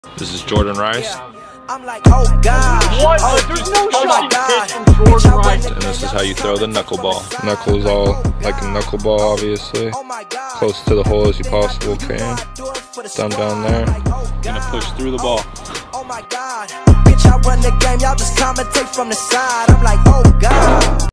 This is Jordan Rice. I'm like, oh God. What? There's no shot pitch from Jordan Rice. And this is how you throw the knuckleball. Knuckles all like a knuckleball, obviously. Close to the hole as you possible can. Thumb down there. Gonna push through the ball. Oh my God. Bitch, I run the game, y'all just commentate from the side. I'm like, oh God.